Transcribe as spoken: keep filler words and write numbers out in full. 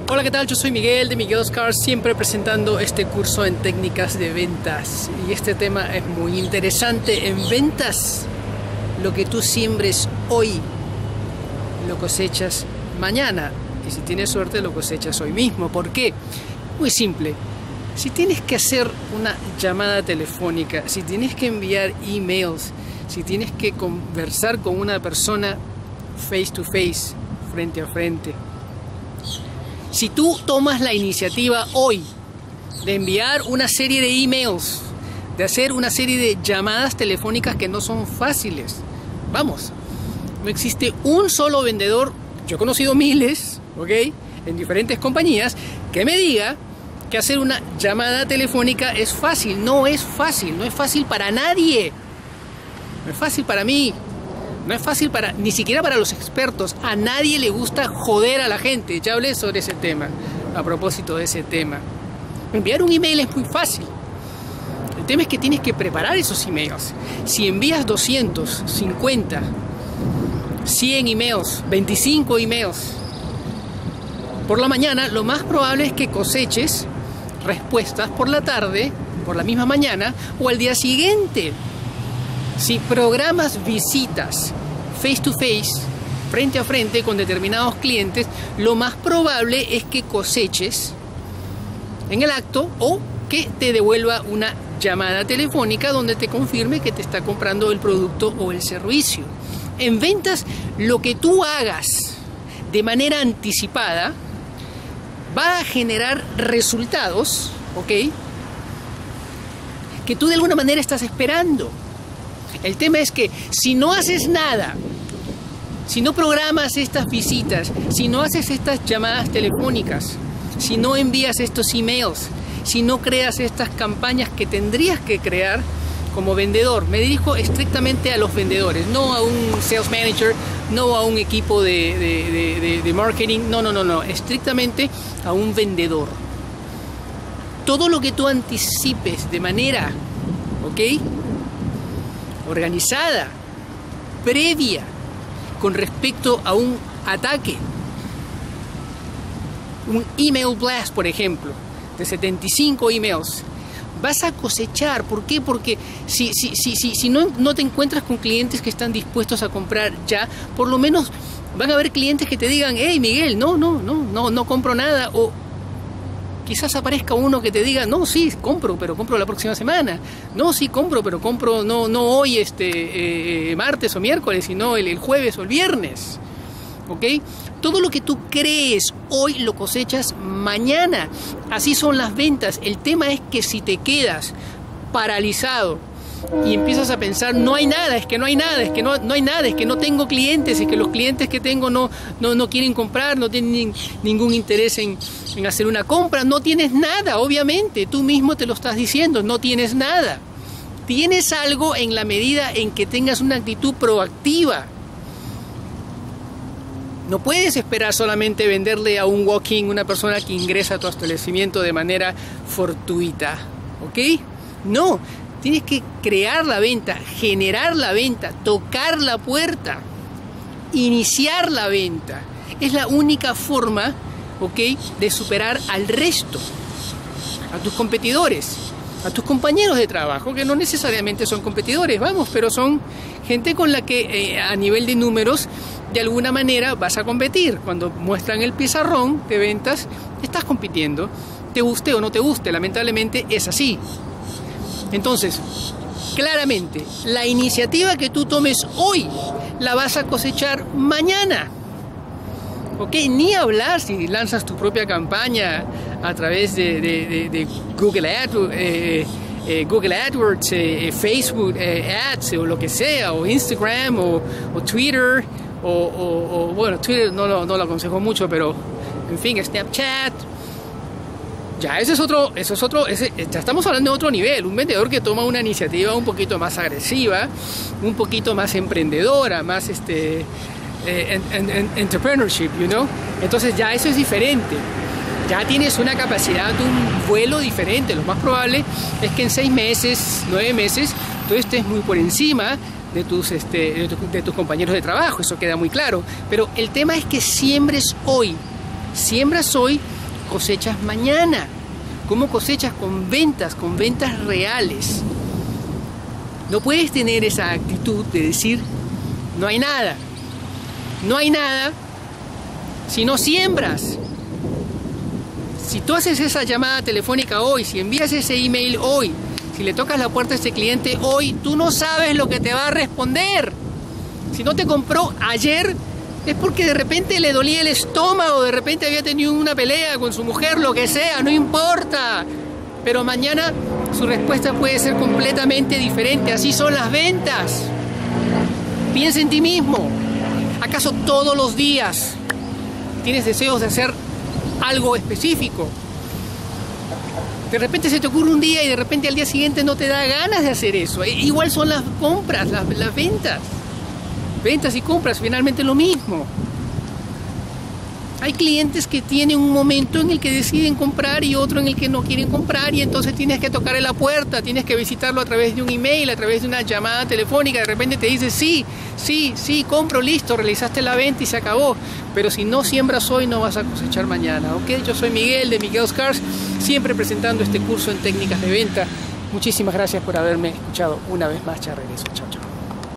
Hola, ¿qué tal? Yo soy Miguel de Miguel's Cars, siempre presentando este curso en técnicas de ventas. Y este tema es muy interesante. En ventas, lo que tú siembres hoy, lo cosechas mañana. Y si tienes suerte, lo cosechas hoy mismo. ¿Por qué? Muy simple. Si tienes que hacer una llamada telefónica, si tienes que enviar emails, si tienes que conversar con una persona face to face, frente a frente, si tú tomas la iniciativa hoy de enviar una serie de emails, de hacer una serie de llamadas telefónicas que no son fáciles, vamos, no existe un solo vendedor, yo he conocido miles, ¿ok?, en diferentes compañías, que me diga que hacer una llamada telefónica es fácil. No es fácil, no es fácil para nadie, no es fácil para mí. No es fácil para, ni siquiera para los expertos. A nadie le gusta joder a la gente. Ya hablé sobre ese tema, a propósito de ese tema. Enviar un email es muy fácil. El tema es que tienes que preparar esos emails. Si envías doscientos, cincuenta, cien emails, veinticinco emails por la mañana, lo más probable es que coseches respuestas por la tarde, por la misma mañana o al día siguiente. Si programas visitas face to face, frente a frente con determinados clientes, lo más probable es que coseches en el acto o que te devuelva una llamada telefónica donde te confirme que te está comprando el producto o el servicio. En ventas, lo que tú hagas de manera anticipada va a generar resultados, ¿ok?, que tú de alguna manera estás esperando. El tema es que si no haces nada, si no programas estas visitas, si no haces estas llamadas telefónicas, si no envías estos emails, si no creas estas campañas que tendrías que crear como vendedor, me dirijo estrictamente a los vendedores, no a un sales manager, no a un equipo de, de, de, de, de marketing, no, no, no, no, estrictamente a un vendedor. Todo lo que tú anticipes de manera, ¿ok?, organizada, previa, con respecto a un ataque, un email blast, por ejemplo, de setenta y cinco emails, vas a cosechar. ¿Por qué? Porque si, si, si, si, si no, no te encuentras con clientes que están dispuestos a comprar ya, por lo menos van a haber clientes que te digan: hey Miguel, no, no, no, no, no compro nada. O quizás aparezca uno que te diga: no, sí, compro, pero compro la próxima semana. No, sí, compro, pero compro no, no hoy, este, eh, martes o miércoles, sino el, el jueves o el viernes. ¿Ok? Todo lo que tú crees hoy lo cosechas mañana. Así son las ventas. El tema es que si te quedas paralizado y empiezas a pensar: no hay nada, es que no hay nada, es que no, no hay nada, es que no tengo clientes, es que los clientes que tengo no, no, no quieren comprar, no tienen ni, ningún interés en, en hacer una compra, no tienes nada, obviamente, tú mismo te lo estás diciendo, no tienes nada. Tienes algo en la medida en que tengas una actitud proactiva. No puedes esperar solamente venderle a un walk-in, una persona que ingresa a tu establecimiento de manera fortuita, ¿ok? No, tienes que crear la venta, generar la venta, tocar la puerta, iniciar la venta. Es la única forma, ¿ok?, de superar al resto, a tus competidores, a tus compañeros de trabajo, que no necesariamente son competidores, vamos, pero son gente con la que eh, a nivel de números, de alguna manera vas a competir. Cuando muestran el pizarrón de ventas, estás compitiendo, te guste o no te guste, lamentablemente es así. Entonces, claramente, la iniciativa que tú tomes hoy la vas a cosechar mañana. ¿Ok? Ni hablar si lanzas tu propia campaña a través de, de, de, de Google AdWords, eh, eh, Google AdWords, eh, Facebook eh, Ads o lo que sea, o Instagram o, o Twitter, o, o, o bueno, Twitter no lo, no lo aconsejo mucho, pero en fin, Snapchat. Ya, ese es otro, eso es otro, ese, ya estamos hablando de otro nivel, un vendedor que toma una iniciativa un poquito más agresiva, un poquito más emprendedora, más este, eh, en, en, entrepreneurship, you know. Entonces ya eso es diferente, ya tienes una capacidad de un vuelo diferente. Lo más probable es que en seis meses, nueve meses, tú estés muy por encima de tus, este, de, tu, de tus compañeros de trabajo, eso queda muy claro. Pero el tema es que siembres hoy, siembras hoy cosechas mañana? ¿Cómo cosechas? Con ventas, con ventas reales. No puedes tener esa actitud de decir, no hay nada. No hay nada si no siembras. Si tú haces esa llamada telefónica hoy, si envías ese email hoy, si le tocas la puerta a este cliente hoy, tú no sabes lo que te va a responder. Si no te compró ayer, es porque de repente le dolía el estómago, de repente había tenido una pelea con su mujer, lo que sea, no importa. Pero mañana su respuesta puede ser completamente diferente. Así son las ventas. Piensa en ti mismo. ¿Acaso todos los días tienes deseos de hacer algo específico? De repente se te ocurre un día y de repente al día siguiente no te da ganas de hacer eso. Igual son las compras, las, las ventas. Ventas y compras, finalmente lo mismo. Hay clientes que tienen un momento en el que deciden comprar y otro en el que no quieren comprar, y entonces tienes que tocarle la puerta, tienes que visitarlo a través de un email, a través de una llamada telefónica. De repente te dice sí, sí, sí, compro, listo, realizaste la venta y se acabó. Pero si no siembras hoy, no vas a cosechar mañana, ¿ok? Yo soy Miguel de Miguel's Cars, siempre presentando este curso en técnicas de venta. Muchísimas gracias por haberme escuchado una vez más. Ya regreso. Chao.